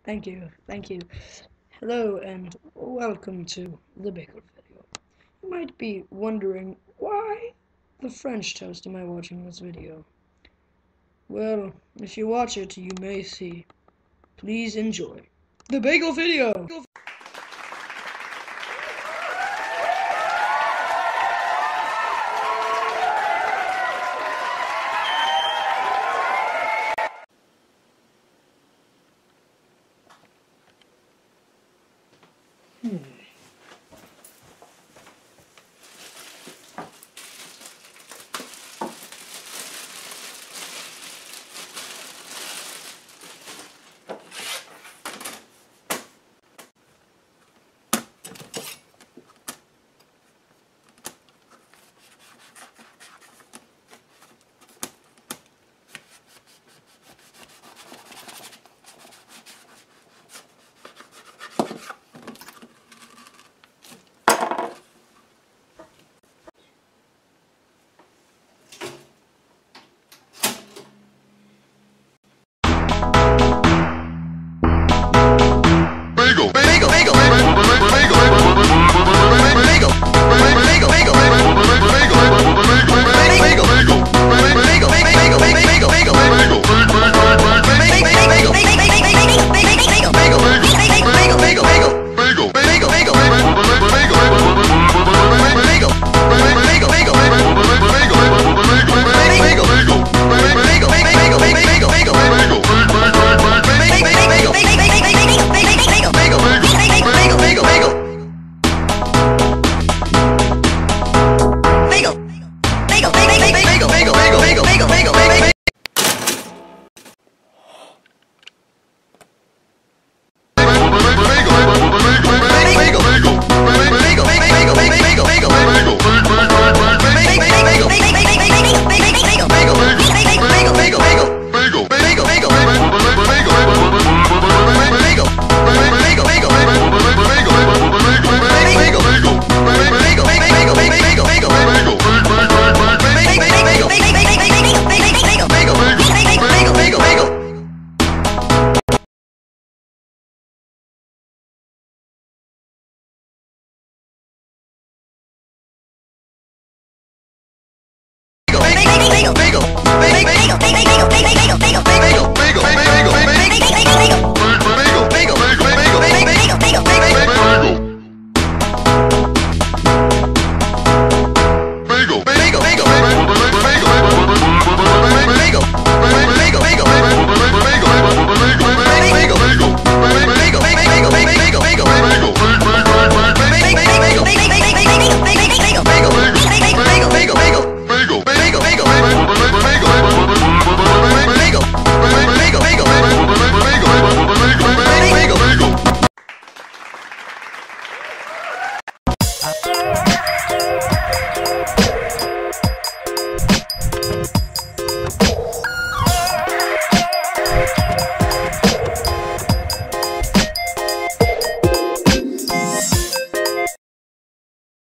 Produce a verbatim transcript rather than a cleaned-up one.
Thank you, thank you. Hello and welcome to the Bagel video. You might be wondering why the French toast am I watching this video? Well, if you watch it, you may see. Please enjoy the Bagel video! Hmm.